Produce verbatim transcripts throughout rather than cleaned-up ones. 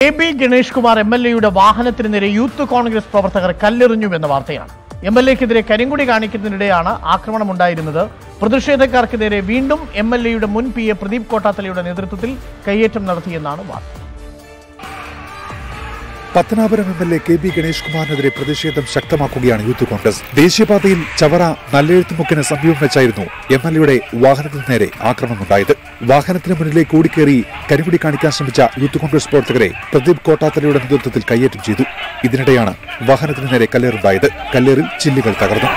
K B Ganesh Kumar M L എയുടെ വാഹനത്തിന് നേരെ യൂത്ത് കോൺഗ്രസ് പ്രവർത്തകർ കല്ലെറിഞ്ഞുവെന്ന വാർത്തയാണ്. എം എൽ എക്കെതിരെ കരിങ്കൊടി കാണിക്കുന്നതിനിടെയാണ് ആക്രമണമുണ്ടായിരുന്നത്. പ്രതിഷേധക്കാർക്ക് നേരെ വീണ്ടും എം എൽ എയുടെ മുൻ പി എ പ്രദീപ് കോട്ടാത്തലയുടെ നേതൃത്വത്തിൽ കയ്യേറ്റം നടത്തിയെന്നാണ് വാർത്ത. Pathanapuram M L A K B Ganesh കുമാറിനെതിരെ പ്രതിഷേധം ശക്തമാക്കുകയാണ് യൂത്ത് കോൺഗ്രസ്. ദേശീയപാതയിൽ ചവറ നല്ലെഴുത്തുമുക്കിന് സമീപം വെച്ചായിരുന്നു എം എൽ എയുടെ വാഹനത്തിന് നേരെ ആക്രമണമുണ്ടായത്. വാഹനത്തിന് മുന്നിലേക്ക് ഓടിക്കേറി കരിങ്കൊടി കാണിക്കാൻ ശ്രമിച്ച യൂത്ത് കോൺഗ്രസ് പ്രവർത്തകരെ പ്രദീപ് കോട്ടാത്തലയുടെ നേതൃത്വത്തിൽ കയ്യേറ്റം ചെയ്തു. ഇതിനിടെയാണ് വാഹനത്തിന് നേരെ കല്ലേറുണ്ടായത്. കല്ലേറിൽ ചില്ലുകൾ തകർന്നു.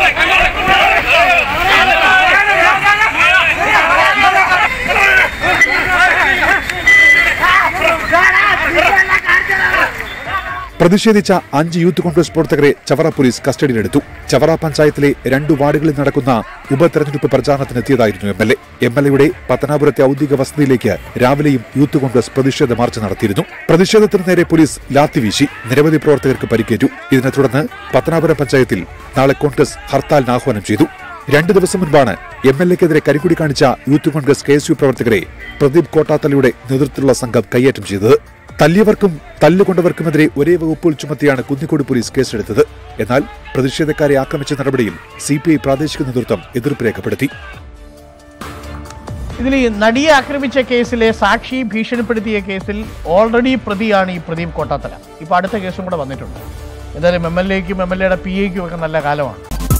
പ്രതിഷേധിച്ച അഞ്ച് യൂത്ത് കോൺഗ്രസ് പ്രവർത്തകരെ ചവറ പോലീസ് കസ്റ്റഡിയിലെടുത്തു. ചവറ പഞ്ചായത്തിലെ രണ്ടു വാർഡുകളിൽ നടക്കുന്ന ഉപതെരഞ്ഞെടുപ്പ് പ്രചാരണത്തിനെത്തിയതായിരുന്നു M L A. M L എയുടെ പത്തനാപുരത്തെ ഔദ്യോഗിക വസതിയിലേക്ക് രാവിലെയും യൂത്ത് കോൺഗ്രസ് പ്രതിഷേധ മാർച്ച് നടത്തിയിരുന്നു. പ്രതിഷേധത്തിന് നേരെ പോലീസ് ലാത്തിവീശി. നിരവധി പ്രവർത്തകർക്ക് പരിക്കേറ്റു. ഇതിനെ തുടർന്ന് പത്തനാപുരം പഞ്ചായത്തിൽ നാളെ കോൺഗ്രസ് ഹർത്താലിന് ആഹ്വാനം ചെയ്തു. രണ്ടു ദിവസം മുൻപാണ് എം എൽ എക്കെതിരെ കരിങ്കൊടി കാണിച്ച youth Congress K S U പ്രവർത്തകരെ പ്രദീപ് കോട്ടാത്തലയുടെ നേതൃത്വത്തിലുള്ള സംഘം കയ്യേറ്റം ചെയ്തത്. തല്ലിയവർക്കും തല്ലുകൊണ്ടവർക്കുമെതിരെ ഒരേ വകുപ്പുകൾ ചുമത്തിയാണ് കുന്നിക്കോട് പോലീസ് കേസെടുത്തത്. എന്നാൽ പ്രതിഷേധക്കാരെ ആക്രമിച്ച നടപടിയിൽ സി പി ഐ പ്രാദേശിക നേതൃത്വം എതിർപ്പ് രേഖപ്പെടുത്തി. ഇതിൽ നടിയെ ആക്രമിച്ച കേസിലെ സാക്ഷി ഭീഷണിപ്പെടുത്തിയ കേസിൽ ഓൾറെഡി പ്രതിയാണ് ഈ പ്രദീപ് കോട്ടാത്തല. ഇപ്പൊ അടുത്ത കേസും കൂടെ വന്നിട്ടുണ്ട്. എന്തായാലും എം എൽ എക്കും എം എൽ എയുടെ പി എക്കും ഒക്കെ നല്ല കാലമാണ്.